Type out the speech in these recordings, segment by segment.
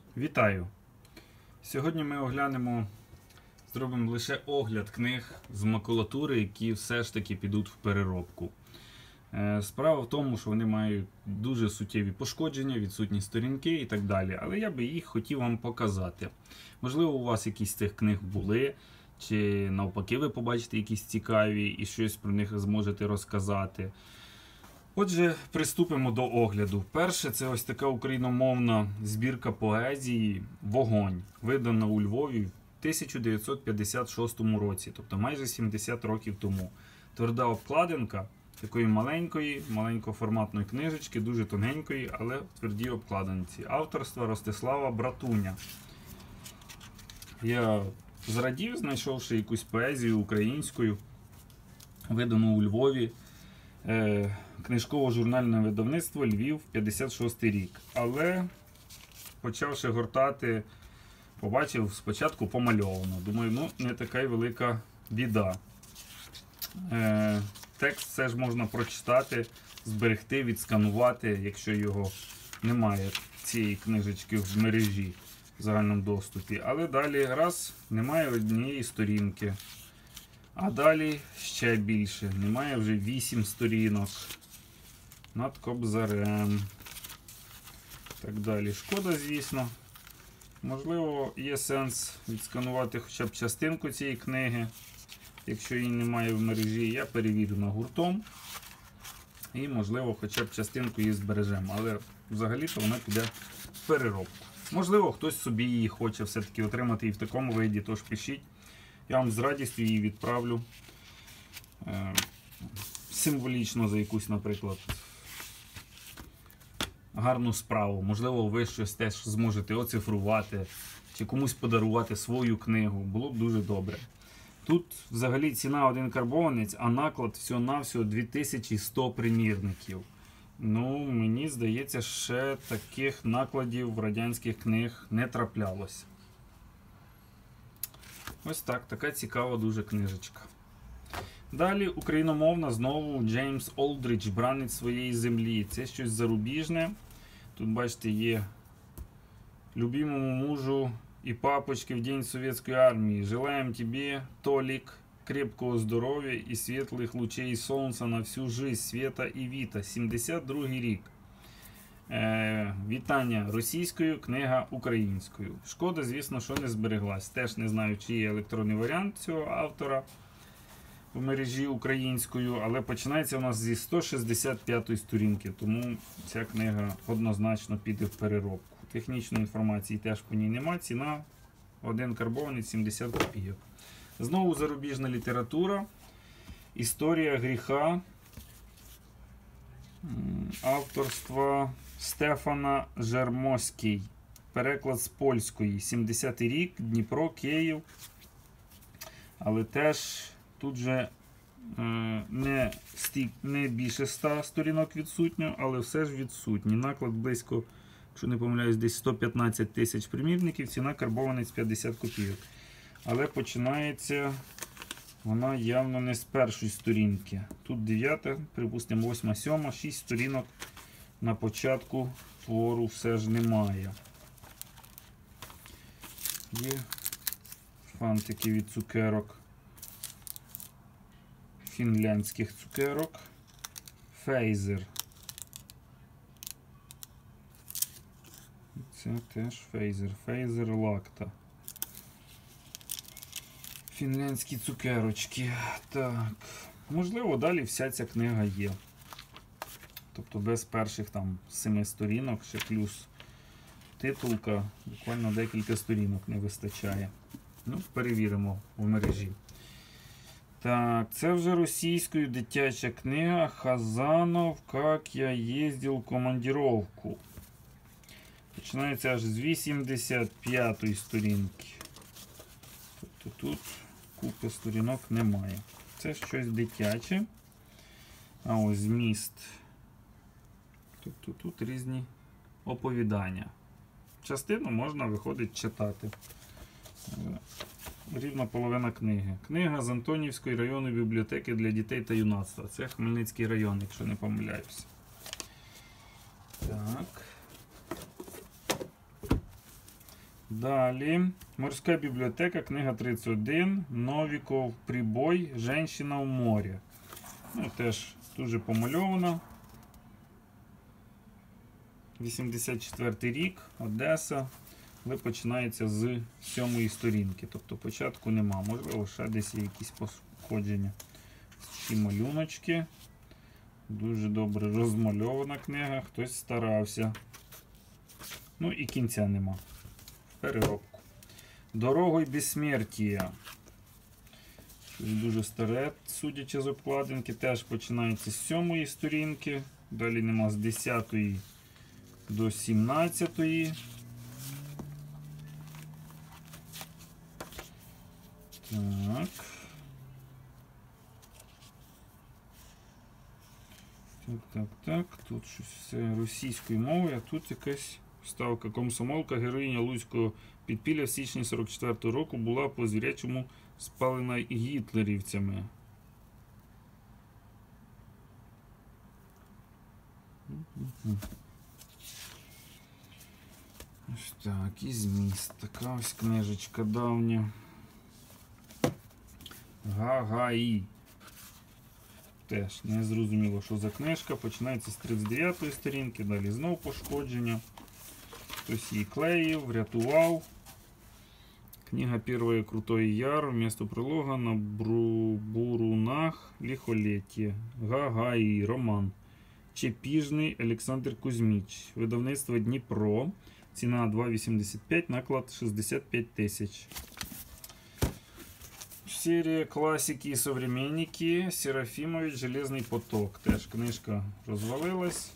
Вітаю! Сьогодні ми зробимо лише огляд книг з макулатури, які все ж таки підуть в переробку. Справа в тому, що вони мають дуже суттєві пошкодження, відсутні сторінки і так далі. Але я би їх хотів вам показати. Можливо, у вас якісь з цих книг були, чи навпаки ви побачите якісь цікаві і щось про них зможете розказати. Отже, приступимо до огляду. Перше, це ось така україномовна збірка поезії «Вогонь», видана у Львові в 1956 році, тобто майже 70 років тому. Тверда обкладинка такої маленької форматної книжечки, дуже тоненької, але в твердій обкладинці. Авторства Ростислава Братуня. Я зрадів, знайшовши якусь поезію українською, видану у Львові. Книжково-журнальне видавництво «Львів», 56 рік. Але, почавши гортати, побачив спочатку помальовано. Думаю, не така й велика біда. Текст все ж можна прочитати, зберегти, відсканувати, якщо його немає, цієї книжечки в мережі в загальному доступі. Але далі раз, немає однієї сторінки. А далі ще більше. Немає вже 8 сторінок. Над Кобзарем. Так далі. Шкода, звісно. Можливо, є сенс відсканувати хоча б частинку цієї книги. Якщо її немає в мережі, я перевірю на гуртом. І, можливо, хоча б частинку її збережемо. Але взагалі-то вона піде в переробку. Можливо, хтось собі її хоче все-таки отримати і в такому виді, тож пишіть. Я вам з радістю її відправлю. Символічно за якусь, наприклад, гарну справу. Можливо, ви щось теж зможете оцифрувати чи комусь подарувати свою книгу. Було б дуже добре. Тут взагалі ціна один карбованець, а наклад всього-навсього 2100 примірників. Мені здається, ще таких накладів в радянських книг не траплялося. Ось так, така цікава дуже книжечка. Далі україномовна знову Джеймс Олдридж «Бранець своєї землі». Це щось зарубіжне. Тут, бачите, є «Любимому мужу и папочке в день советской армии. Желаем тебе, Толик, крепкого здоров'я и светлых лучей солнца на всю жизнь, Света і Віта». 72-й рік. Вітання російською, книга українською. Шкода, звісно, що не збереглась. Теж не знаю, чи є електронний варіант цього автора в мережі українською, але починається у нас зі 165-ї сторінки, тому ця книга однозначно піде в переробку. Технічної інформації теж по ній нема, ціна один карбованець 70 копійок. Знову зарубіжна література, історія гріха, авторства Стефана Жермоський, переклад з польської, 70-й рік, Дніпро, Київ. Але теж тут же не більше 100 сторінок відсутньо, але все ж відсутні. Наклад близько, якщо не помиляюсь, десь 115 тисяч примірників, ціна карбованець 50 копійок. Але починається вона явно не з першої сторінки. Тут 9, припустимо, 8, 7, 6 сторінок на початку твору все ж немає. Є фантики від цукерок, фінляндських цукерок, Фейзер. Це теж Фейзер, Фейзер Лакта. Фінляндські цукерочки. Так, можливо, далі вся ця книга є. Тобто без перших там 7 сторінок, ще плюс титулка, буквально декілька сторінок не вистачає. Перевіримо в мережі. Так, це вже російською дитяча книга «Хазанов. Как я їздив в командировку». Починається аж з 85-ї сторінки. Тобто тут купи сторінок немає. Це щось дитяче. А ось зміст. Тобто тут різні оповідання. Частину можна, виходить, читати. Рівно половина книги. Книга з Антонівської районної бібліотеки для дітей та юнацтва. Це Хмельницький район, якщо не помиляюся. Так. Далі. Морська бібліотека, книга 31. Новіков Прибой. Женщина в морі. Ну, теж дуже помальована. 84 рік, Одеса. Але починається з 7-ї сторінки. Тобто початку нема. Можливо, ще десь є якісь походження. Ці малюночки. Дуже добре розмальована книга. Хтось старався. Ну і кінця нема. Переробку. Дорогою безсмертія. Дуже старе, судячи з обкладинки. Теж починається з 7-ї сторінки. Далі нема з 10-ї до 17-ї. Так. Так. Тут щось все російською мовою, а тут якась вставка. Комсомолка, героїня Луцького підпілля в січні 44-го року була по звірячому спалена гітлерівцями. Ось так, і зміст. Така ось книжечка давня. Гагаї. Теж не зрозуміло, що за книжка. Починається з 39-ї сторінки, далі знову пошкодження. Хтось її клеїв, врятував. Книга первая Крутой Яр, вместо пролога на бурунах лихолетие. Гагаї, роман. Чепіжний Олександр Кузьміч. Видавництво Дніпро. Ціна 2,85, наклад 65 тисяч. Серія класики і современники. Серафімович, Железний поток. Теж книжка розвалилась.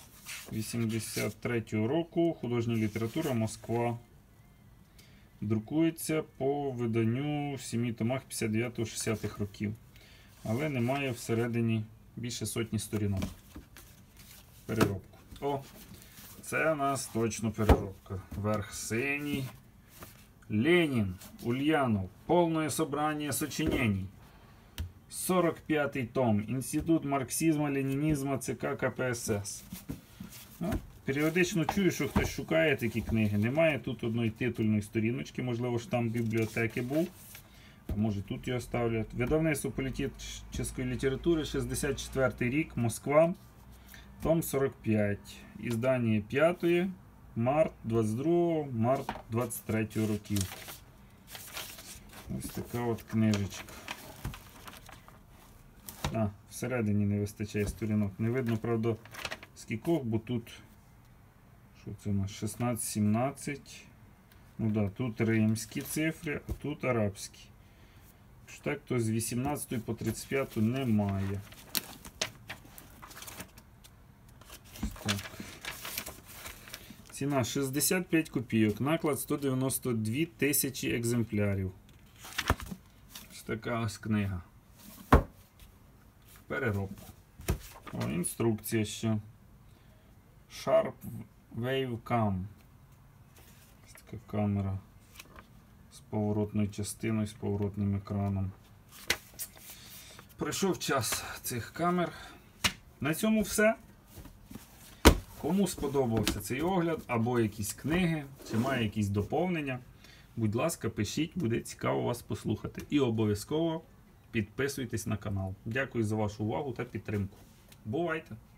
83-го року. Художня література, Москва. Друкується по виданню в 7 томах 59-60-х років. Але немає всередині більше сотні сторінок. Переробку. О, це у нас точно переробка. Верх синій. Ленин, Ульянов. Полное собрание сочинений. 45-й том. Інститут марксизму, ленінізму, ЦК КПСС. Ну, періодично чую, що хтось шукає такі книги. Немає тут одної титульної сторіночки. Можливо, штамп бібліотеки був. А може тут його ставлять. Видавництво політичної літератури, 64-й рік, Москва. Том 45. Іздання 5. Март 22, март 23 років. Ось така от книжечка. Всередині не вистачає сторінок. Не видно, правда, скількох, бо тут що це у нас? 16-17. Ну да, тут римські цифри, а тут арабські. Якщо так, то з 18 по 35 немає. Ось так. Ціна 65 копійок, наклад 192 тисячі екземплярів. Ось така ось книга. Переробка. О, інструкція ще. Sharp Wavecam. Ось така камера з поворотною частиною, з поворотним екраном. Прийшов час цих камер. На цьому все. Кому сподобався цей огляд, або якісь книги, чи має якісь доповнення, будь ласка, пишіть, буде цікаво вас послухати. І обов'язково підписуйтесь на канал. Дякую за вашу увагу та підтримку. Бувайте!